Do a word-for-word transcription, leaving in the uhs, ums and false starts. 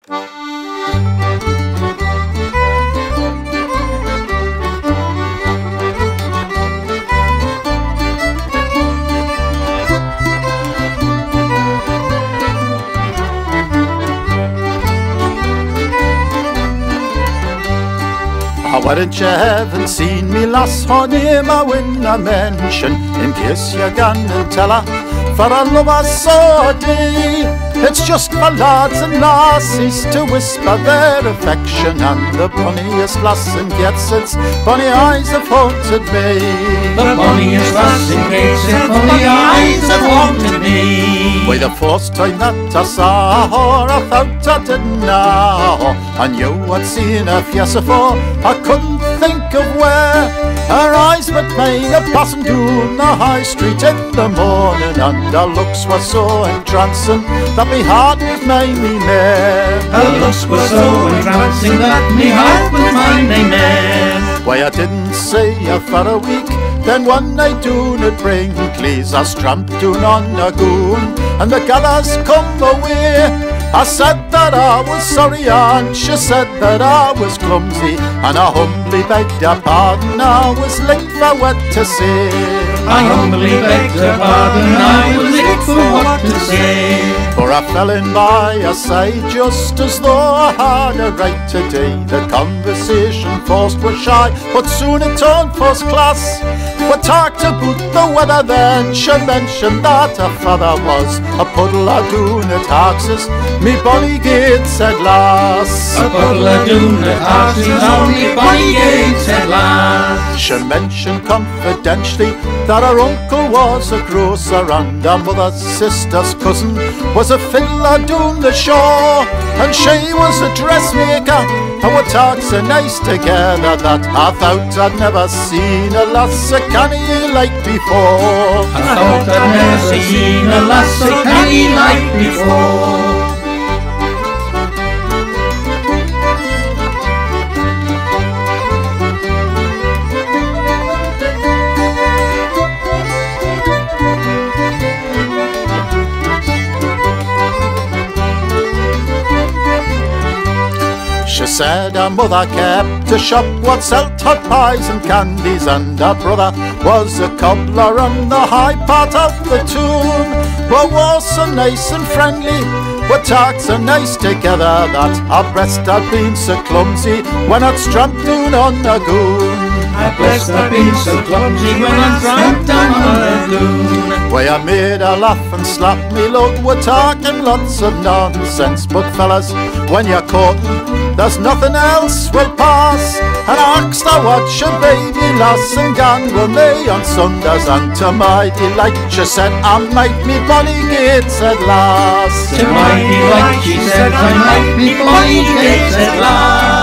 Why didn't you haven't seen me lass, her name I win a mention, in case you can and tell her, for a lover's so deep. It's just for lads and lassies to whisper their affection, and the bonniest lass in Gateshead's bonny eyes have haunted me. The bonniest lass in Gateshead's bonny eyes have haunted me. Why, the first time that I saw her, I thought I didn't know, I knew I'd seen her face before, I couldn't think of where. Her eyes met mine a passing down the high street in the morning, and her looks were so entrancing that me heart was mine me mare. Her looks were so entrancing that me heart was mine me mare. Why, I didn't see her for a week, then one night down at Brinkley's I tramped down on a goon, and the gathers come away. I said that I was sorry, and she said that I was clumsy, and I humbly begged her pardon, I was late for what to say. I humbly begged her pardon, I was late for what to say. For I fell in by her side just as though I had a right today. The conversation first was shy, but soon it turned first class. We talked about the weather, then she mentioned that her father was a puddle of doon at Harx's, me bonny Gateshead lass. A puddle of doon at Harx's, on me bonny Gateshead lass. She mentioned confidentially that her uncle was a grocer, and her mother's sister's cousin was a fiddler down the shore, and she was a dressmaker, and we talked so nice together that I thought I'd never seen a lass a canny like before. I thought I'd never seen a lass a canny like before. She said her mother kept a shop what sold hot pies and candies, and her brother was a cobbler on the high part of the tune. We were so nice and friendly, we talked so nice together, that our breast had been so clumsy when I'd tramped down on a goon. I blessed I'd been so clumsy when I tramped down on a goon. Why, I made her laugh and slap me lug, we're talking lots of nonsense, but fellas, when you're courting, there's nothing else will pass. And I asked her what she baby lass and gan with me on Sundays, and to my delight she said I might me bonny Gateshead lass. To my delight she said I might me bonny Gateshead lass.